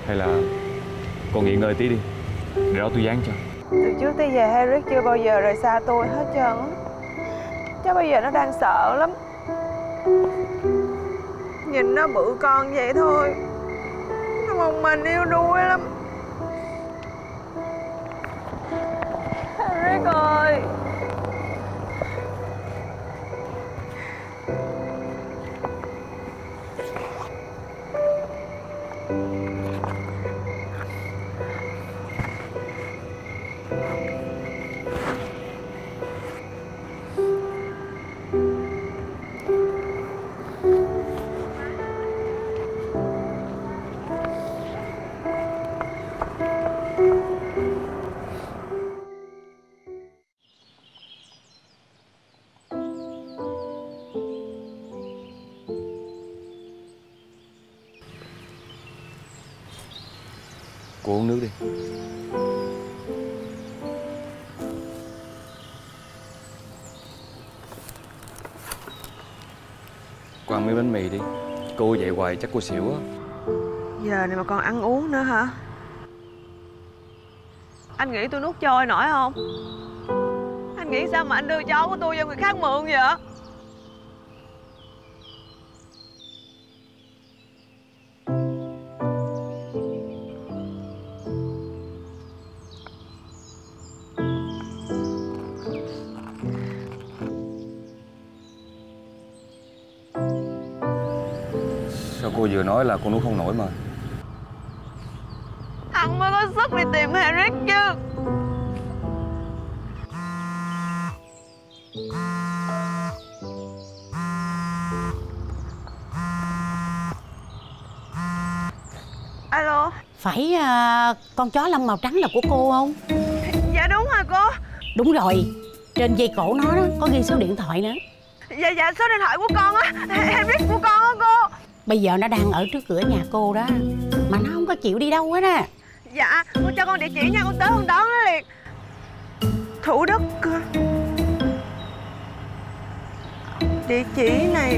Hay là cô nghỉ ngơi tí đi, để đó tôi dán cho. Từ trước tới giờ Henrik chưa bao giờ rời xa tôi hết trơn á. Chắc bây giờ nó đang sợ lắm. Nhìn nó bự con vậy thôi, nó một mình yêu đuôi lắm. Henrik ơi. Cô uống nước đi. Cô ăn mấy bánh mì đi. Cô vậy hoài chắc cô xỉu á. Giờ này mà còn ăn uống nữa hả? Anh nghĩ tôi nuốt trôi nổi không? Anh nghĩ sao mà anh đưa cháu của tôi cho người khác mượn vậy? Sao cô vừa nói là cô nuốt không nổi mà? Anh mới có sức đi tìm Henrik chứ. Alo. Phải con chó lông màu trắng là của cô không? Dạ đúng rồi cô. Đúng rồi, trên dây cổ nó đó có ghi số điện thoại nữa. Dạ số điện thoại của con á, Henrik của con á cô. Bây giờ nó đang ở trước cửa nhà cô đó, mà nó không có chịu đi đâu hết á. Dạ, cô cho con địa chỉ nha, con tới con đón nó liền. Thủ Đức. Địa chỉ này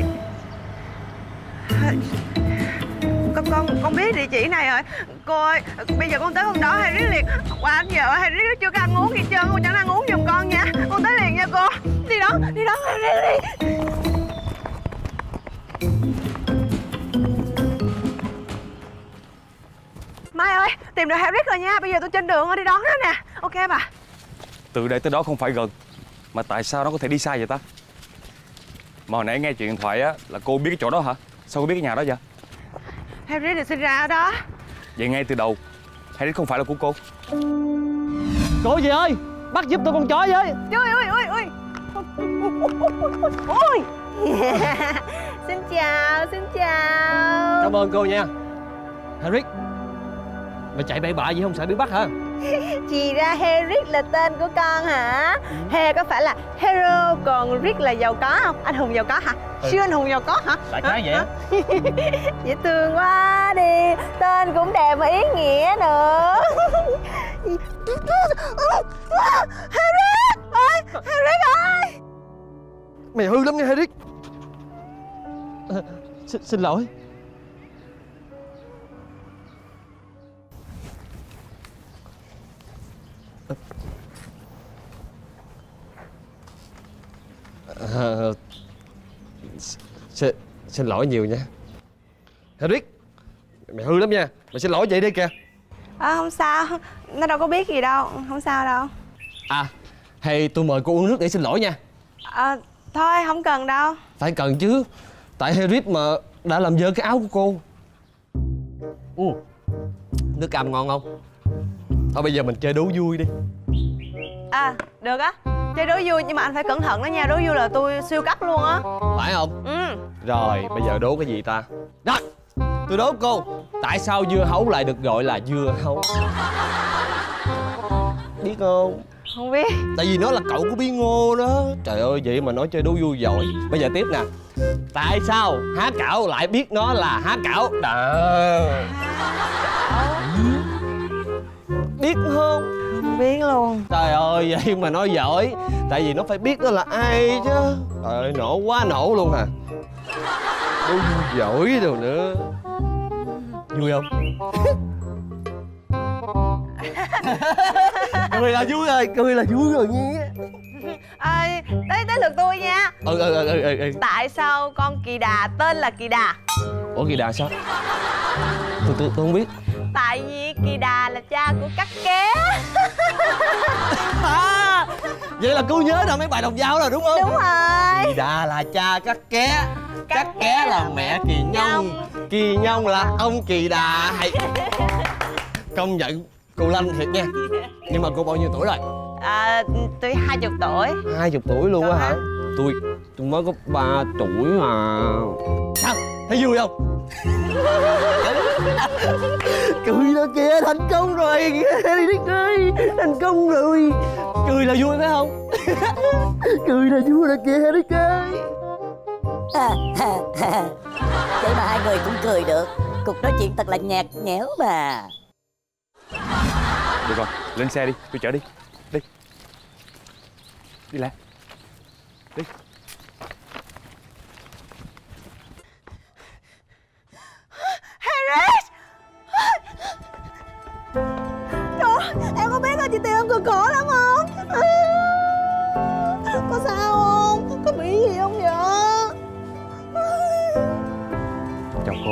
con biết địa chỉ này rồi. Cô ơi, bây giờ con tới con đón Henrik liền. Qua anh giờ Henrik nó chưa có ăn uống gì trơn, cô cho nó ăn uống giùm con nha. Con tới liền nha cô. Đi đón Henrik đi. Mai ơi, tìm được Henrik rồi nha. Bây giờ tôi trên đường đi đón nó nè. Ok bà. Từ đây tới đó không phải gần, mà tại sao nó có thể đi xa vậy ta? Mà hồi nãy nghe chuyện điện thoại á là cô biết cái chỗ đó hả? Sao cô biết cái nhà đó vậy? Henrik được sinh ra ở đó. Vậy ngay từ đầu Henrik không phải là của cô. Cô gì ơi, bắt giúp tôi con chó với. Trời ơi. Ôi. Xin chào. Cảm ơn cô nha. Henrik, mày chạy bậy bạ gì không sợ bị bắt hả? Thì ra Henrik là tên của con hả? He có phải là hero, còn Rick là giàu có không? Anh hùng giàu có hả? Siêu anh hùng giàu có hả? Đại khái vậy á. Dễ thương quá đi. Tên cũng đẹp mà ý nghĩa nữa. Henrik ơi, Henrik ơi. Mày hư lắm nha Henrik. Xin lỗi. Xin lỗi nhiều nha Henrik. Mày hư lắm nha. Mày xin lỗi vậy đi kìa. Không sao. Nó đâu có biết gì đâu. Không sao đâu. Hay tôi mời cô uống nước để xin lỗi nha. Thôi không cần đâu. Phải cần chứ. Tại Henrik mà đã làm dơ cái áo của cô. Nước cam ngon không? Thôi bây giờ mình chơi đố vui đi. Được á. Chơi đố vui nhưng mà anh phải cẩn thận đó nha. Đố vui là tôi siêu cấp luôn á. Phải không? Rồi bây giờ đố cái gì ta? Đó, tôi đố cô. Tại sao dưa hấu lại được gọi là dưa hấu? Biết không? Không biết. Tại vì nó là cậu của Bí Ngô đó. Trời ơi, vậy mà nói chơi đố vui giỏi. Bây giờ tiếp nè. Tại sao há cảo lại biết nó là há cảo? Biết không? Không biết luôn. Trời ơi, vậy mà nói giỏi. Tại vì nó phải biết đó là ai chứ. Trời ơi, nổ quá nổ luôn à. Đố vui giỏi rồi nữa. Vui không? Cười là vui rồi, cười là vui rồi nha. Tới lượt tôi nha. Ừ. Tại sao con kỳ đà tên là kỳ đà? Ủa kỳ đà sao? Tôi không biết. Tại vì kỳ đà là cha của cắt ké. Vậy là cô nhớ ra mấy bài đồng dao rồi đúng không? Đúng rồi. Kỳ đà là cha cắt ké, cắt ké là mẹ kỳ nhông, kỳ nhông là ông kỳ đà. Công nhận cô Lanh thiệt nha. Nhưng mà cô bao nhiêu tuổi rồi? Tôi 20 tuổi. 20 tuổi luôn á hả? Tôi mới có 3 tuổi mà. Sao? Thấy vui không? Cười đó kìa, thành công rồi Đức ơi, thành công rồi. Cười là vui phải không? Cười là vui rồi kìa Đức ơi. Vậy mà hai người cũng cười được. Cuộc nói chuyện thật là nhạt nhẽo mà. Được rồi, lên xe đi, tôi chở đi. Đi. Đi Lan. Đi. Harris! Trời, em có biết là chị Tiền em cực khổ lắm không? Có sao không? Có bị gì không vậy? Chào cô.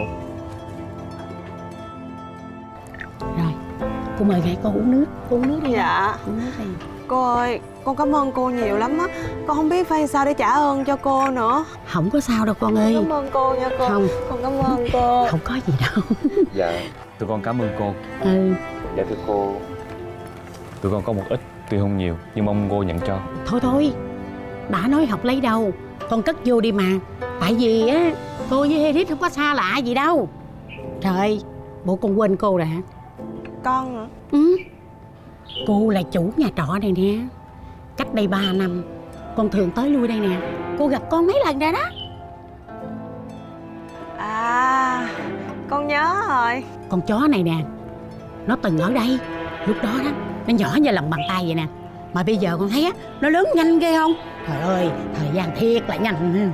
Rồi, cô mời gái cô uống nước. Cô uống nước đi. Dạ. Uống nước đi. Cô ơi, con cảm ơn cô nhiều lắm á. Con không biết phải sao để trả ơn cho cô nữa. Không có sao đâu con ơi. Cảm ơn cô nha cô. Không. Con cảm ơn cô. Không có gì đâu. Dạ, tụi con cảm ơn cô. Dạ thưa cô, tụi con có một ít, tuy không nhiều, nhưng mong cô nhận cho. Thôi, đã nói học lấy đâu, con cất vô đi mà. Tại vì á, cô với Hedith không có xa lạ gì đâu. Trời, bộ con quên cô rồi hả? Con hả? Ừ. Cô là chủ nhà trọ này nè. Cách đây 3 năm, con thường tới lui đây nè. Cô gặp con mấy lần rồi đó. À, con nhớ rồi. Con chó này nè, nó từng ở đây. Lúc đó đó, nó nhỏ như lòng bàn tay vậy nè. Mà bây giờ con thấy á, nó lớn nhanh ghê không? Trời ơi, thời gian thiệt là nhanh.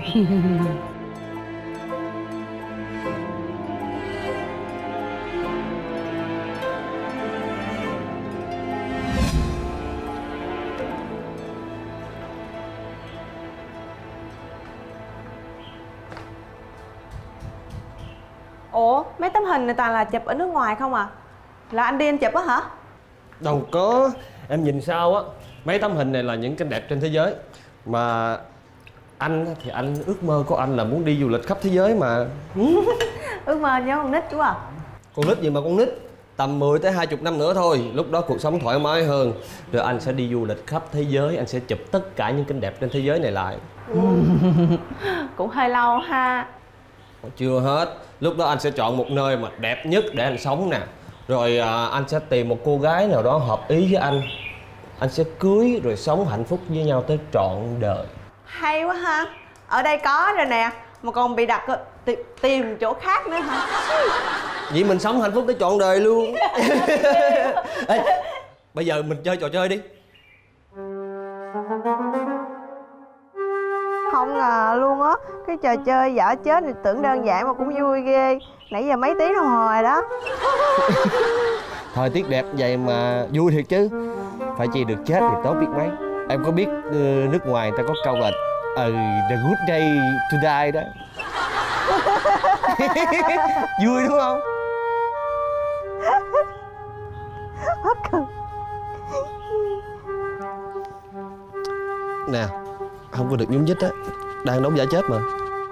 Ủa, mấy tấm hình này toàn là chụp ở nước ngoài không à? Là anh đi anh chụp á hả? Đâu có. Em nhìn sao á, mấy tấm hình này là những cảnh đẹp trên thế giới. Mà anh thì anh ước mơ của anh là muốn đi du lịch khắp thế giới mà. Ước mơ nhớ con nít quá à. Con nít gì mà con nít. Tầm 10 tới 20 năm nữa thôi, lúc đó cuộc sống thoải mái hơn. Rồi anh sẽ đi du lịch khắp thế giới, anh sẽ chụp tất cả những cảnh đẹp trên thế giới này lại. Cũng hơi lâu ha. Chưa hết. Lúc đó anh sẽ chọn một nơi mà đẹp nhất để anh sống nè. Rồi anh sẽ tìm một cô gái nào đó hợp ý với anh. Anh sẽ cưới rồi sống hạnh phúc với nhau tới trọn đời. Hay quá ha. Ở đây có rồi nè. Mà còn bị đặt tìm chỗ khác nữa hả? Vậy mình sống hạnh phúc tới trọn đời luôn. Ê, bây giờ mình chơi trò chơi đi. Không ngờ luôn á. Cái trò chơi dở chết thì tưởng đơn giản mà cũng vui ghê. Nãy giờ mấy tiếng đồng hồ rồi đó. Thời tiết đẹp vậy mà vui thiệt chứ. Phải chi được chết thì tốt biết mấy. Em có biết nước ngoài người ta có câu là the good day to die đó. Vui đúng không? Hết cười. Nè, không có được nhúng nhích á. Đang đóng giả chết mà.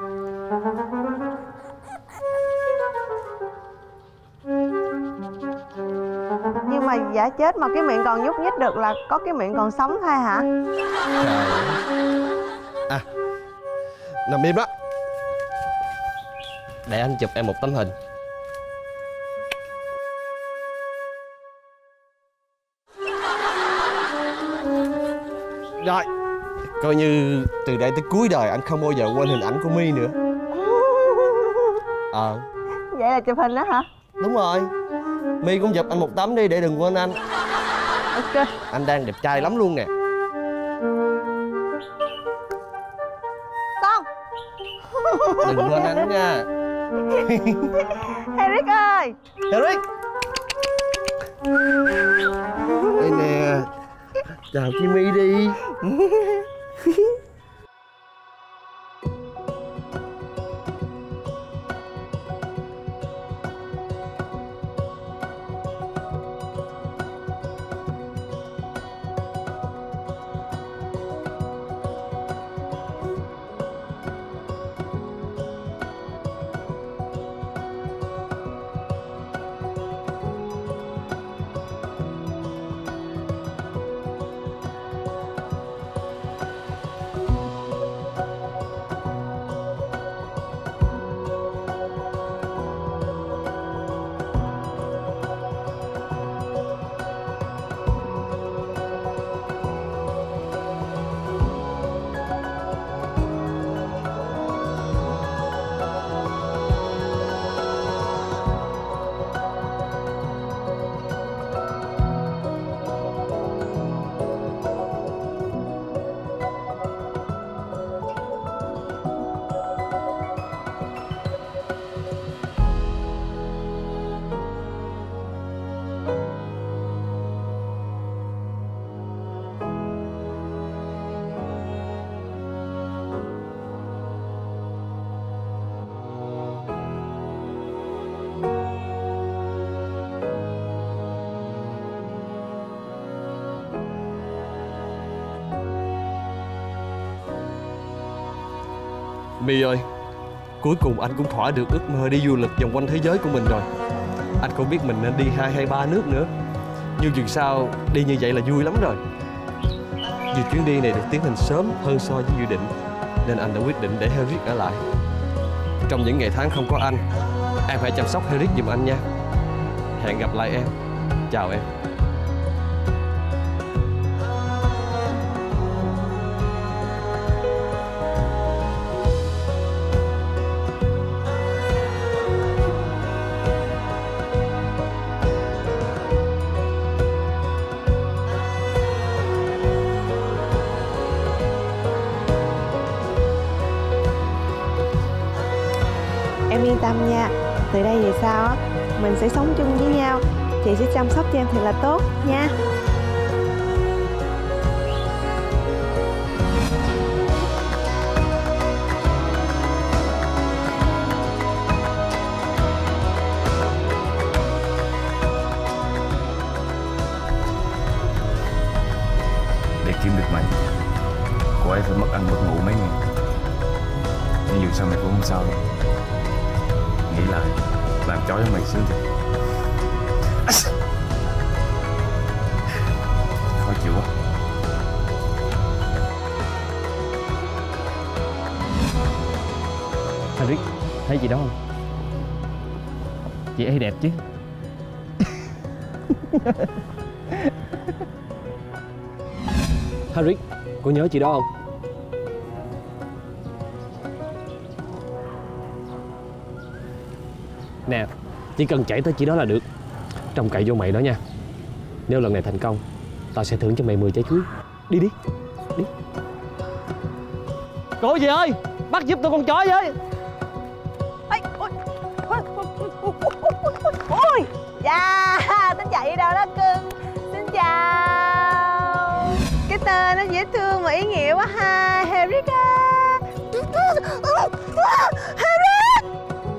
Nhưng mà giả chết mà cái miệng còn nhúc nhích được là có cái miệng còn sống thôi hả? À, nằm im đó. Để anh chụp em một tấm hình. Rồi, coi như từ đây tới cuối đời anh không bao giờ quên hình ảnh của My nữa. Vậy là chụp hình đó hả? Đúng rồi. My cũng chụp anh một tấm đi để đừng quên anh. Ok. Anh đang đẹp trai lắm luôn nè. Con. Đừng quên anh nha. Eric ơi. Eric. Đây nè, chào Jimmy đi. My ơi, cuối cùng anh cũng thỏa được ước mơ đi du lịch vòng quanh thế giới của mình rồi. Anh không biết mình nên đi 2 hay 3 nước nữa, nhưng dù sao đi như vậy là vui lắm rồi. Vì chuyến đi này được tiến hành sớm hơn so với dự định, nên anh đã quyết định để Herrick ở lại. Trong những ngày tháng không có anh, em hãy chăm sóc Herrick giùm anh nha. Hẹn gặp lại em. Chào em. Em yên tâm nha, từ đây về sau á, mình sẽ sống chung với nhau. Chị sẽ chăm sóc cho em thật là tốt nha. Để kiếm được mày, cô ấy phải mất ăn mất ngủ mấy ngày. Nhưng dù sao mày cũng không sao đâu. Nghĩ lại, làm chó cho mày sướng thiệt. Khó chịu quá. Herrick, thấy chị đó không? Chị ấy đẹp chứ. Herrick, cô nhớ chị đó không? Nè, chỉ cần chạy tới chị đó là được. Trông cậy vô mày đó nha. Nếu lần này thành công, tao sẽ thưởng cho mày 10 trái chuối. Đi đi, đi. Cô gì ơi, bắt giúp tôi con chó với. Ôi, dạ, tính chạy đâu đó cưng. Xin chào. Cái tên nó dễ thương mà ý nghĩa quá ha, Herrick à. Herrick.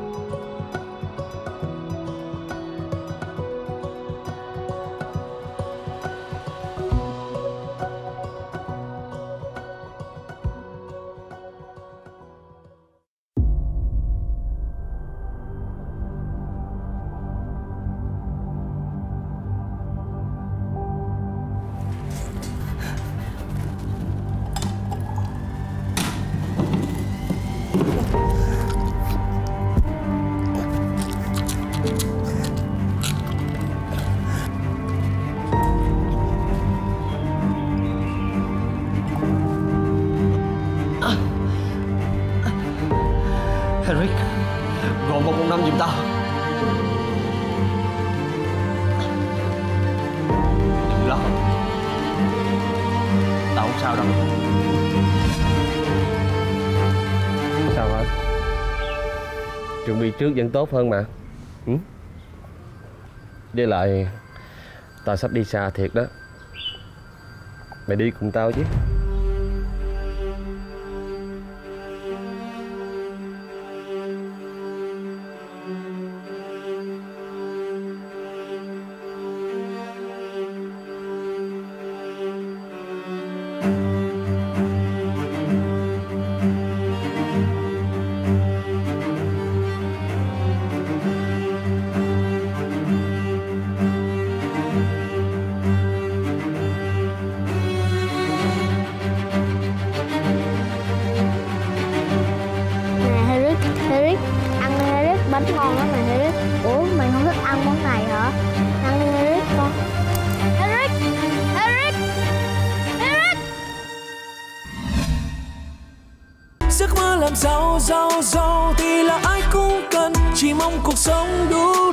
Herrick, gọi 115 giùm tao. Đừng lo, tao không sao đâu. Sao hả? Chuẩn bị trước vẫn tốt hơn mà. Với lại Tao sắp đi xa thiệt đó. Mày đi cùng tao chứ. Bánh ngon lắm nè Eric. Ủa mày không thích ăn món này hả? Ăn đi Eric con. Eric! Eric! Eric! Giấc mơ làm giàu thì là ai cũng cần. Chỉ mong cuộc sống đủ